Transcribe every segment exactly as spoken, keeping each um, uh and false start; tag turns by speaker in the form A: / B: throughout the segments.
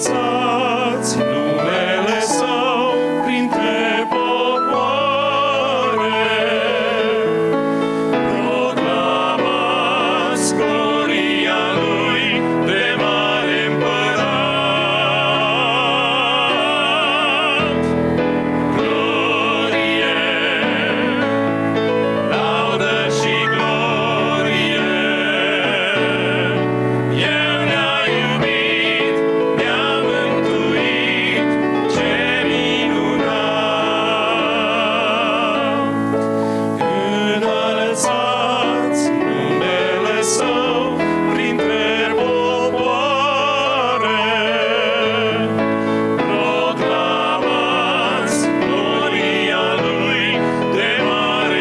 A: înălțați numele Său printre popoare. Proclamați gloria Lui de mare împărat. Glorie, laudă și glorie. El ne-a iubit, ne-a mântuit, ce minunat! Înălțați numele Său printre popoare. Proclamați gloria Lui de mare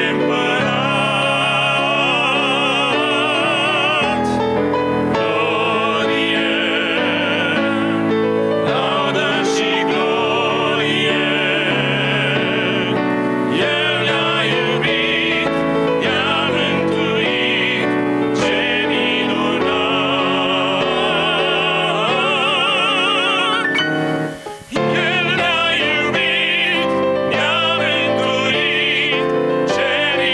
A: împărat. Glorie, laudă și glorie. El ne-a iubit, ne-a mântuit, ce minunat! El ne-a iubit, ne-a mântuit, ce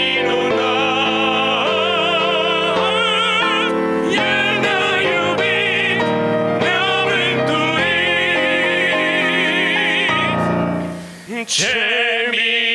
A: minunat! El ne-a iubit, ne-a mântuit, ce minunat!